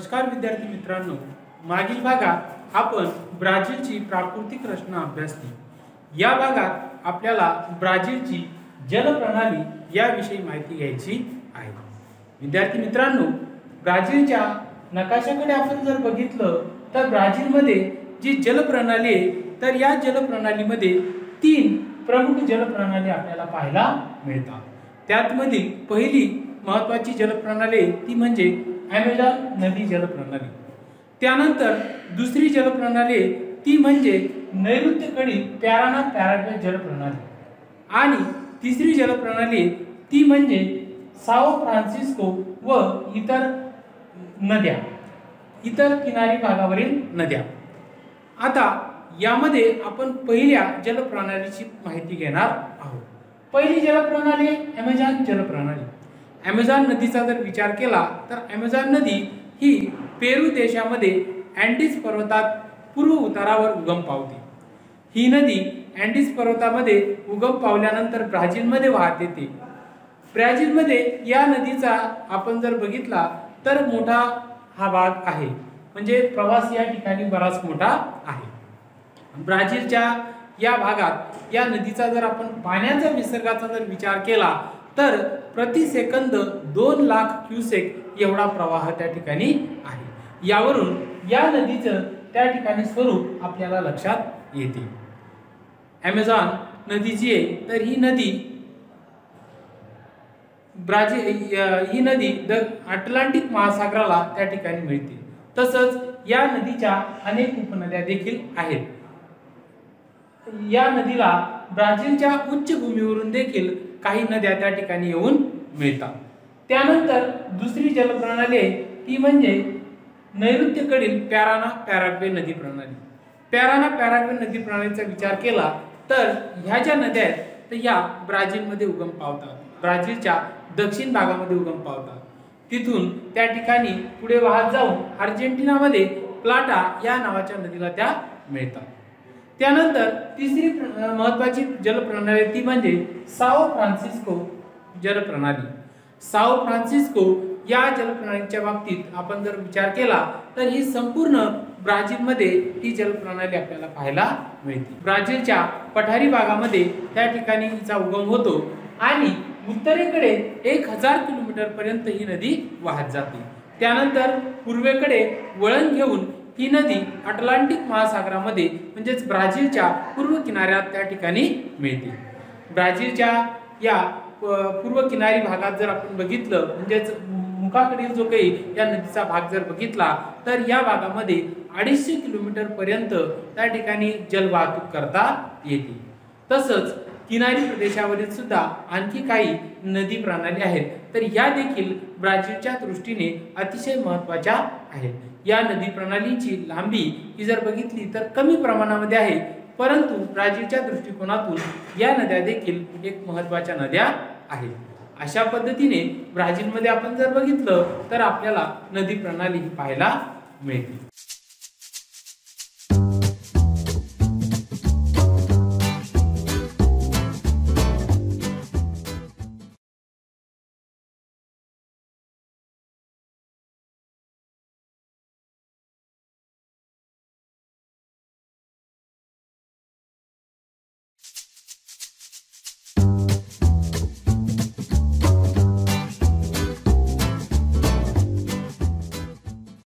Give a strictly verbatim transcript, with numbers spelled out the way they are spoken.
नमस्कार विद्यार्थी मित्रांनो, मागील भागात आपण ब्राझीलची प्राकृतिक रचना अभ्यासली। या भागात आपल्याला ब्राझीलची जलप्रणाली याविषयी माहिती घ्यायची आहे। विद्यार्थी मित्रांनो, ब्राझीलच्या नकाशाकडे आपण जर बघितलं तर ब्राझीलमध्ये जी जलप्रणाली आहे तर या जलप्रणालीमध्ये तीन प्रमुख जलप्रणाली आपल्याला पाहायला मिळतात। त्यातमधील पहिली महत्त्वाची जलप्रणाली ती म्हणजे ॲमेझॉन नदी जलप्रणाली। त्यानंतर दुसरी जलप्रणाली ती म्हणजे नैऋत्येकडील पॅराना पॅराग्वे जलप्रणाली आणि तिसरी जलप्रणाली ती म्हणजे साओ फ्रान्सिस्को व इतर नद्या, इतर किनारी भागावरील नद्या। आता यामध्ये आपण पहिल्या जलप्रणालीची माहिती घेणार आहोत। पहिली जलप्रणाली ॲमेझॉन जलप्रणाली। ॲमेझॉन नदीचा जर विचार केला तर ॲमेझॉन नदी ही पेरू देशामध्ये अँडीज पर्वतात पूर्व उतारावर उगम पावते। ही नदी अँडीज पर्वतामध्ये उगम पावल्यानंतर ब्राझीलमध्ये वाहत येते। ब्राझीलमध्ये या नदीचा आपण जर बघितला तर मोठा हा भाग आहे, म्हणजे प्रवास या ठिकाणी बराच मोठा आहे। ब्राझीलच्या या भागात या नदीचा जर आपण पाण्याचा विसर्गाचा जर विचार केला तर प्रति सेकंद दोन लाख क्युसेक एवढा प्रवाह त्या ठिकाणी आहे। यावरून या नदीचं त्या ठिकाणी स्वरूप आपल्याला लक्षात येते। ॲमेझॉन नदी जी आहे तर ही नदी ब्राझील ही नदी द अटलांटिक महासागराला त्या ठिकाणी मिळते। तसंच या नदीच्या अनेक उपनद्या देखील आहेत। या नदीला ब्राझीलच्या उच्चभूमीवरून देखील काही नद्या त्या ठिकाणी येऊन मिळतात। त्यानंतर दुसरी जलप्रणाली ती म्हणजे नैऋत्येकडील पॅराना पॅराग्वे नदी प्रणाली। पॅराना पॅराग्वे नदी प्रणालीचा विचार केला तर ह्या ज्या नद्या आहेत तर या ब्राझीलमध्ये उगम पावतात, ब्राझीलच्या दक्षिण भागामध्ये उगम पावतात। तिथून त्या ठिकाणी पुढे वाहत जाऊन अर्जेंटिनामध्ये प्लाटा या नावाच्या नदीला त्या मिळतात। त्यानंतर तिसरी महत्त्वाची जलप्रणाली ती म्हणजे साओ फ्रान्सिस्को जलप्रणाली। साओ फ्रान्सिस्को या जलप्रणालीच्या बाबतीत आपण जर विचार केला तर ही संपूर्ण ब्राझीलमध्ये ही जलप्रणाली आपल्याला पाहायला मिळते। ब्राझीलच्या पठारी भागामध्ये त्या ठिकाणी हिचा उगम होतो आणि उत्तरेकडे एक हजार किलोमीटर पर्यंत ही नदी वाहत जाते। त्यानंतर पूर्वेकडे वळण घेऊन ही नदी अटलांटिक महासागरामध्ये म्हणजेच ब्राझीलच्या पूर्व किनाऱ्यात त्या ठिकाणी मिळते। ब्राझीलच्या या पूर्व किनारी भागात जर आपण बघितलं म्हणजेच मुखाकडील जो काही या नदीचा भाग जर बघितला तर या भागामध्ये अडीचशे किलोमीटर पर्यंत त्या ठिकाणी जलवाहतूक करता येते। तसंच किनारी प्रदेशावरील सुद्धा आणखी काही नदी प्रणाली आहेत तर या देखील ब्राझीलच्या दृष्टीने अतिशय महत्त्वाच्या आहेत। या नदी प्रणालीची लांबी ही जर बघितली तर कमी प्रमाणामध्ये आहे, परंतु ब्राझीलच्या दृष्टिकोनातून या नद्या देखील एक महत्त्वाच्या नद्या आहेत। अशा पद्धतीने ब्राझीलमध्ये आपण जर बघितलं तर आपल्याला नदी प्रणाली ही पाहायला मिळते।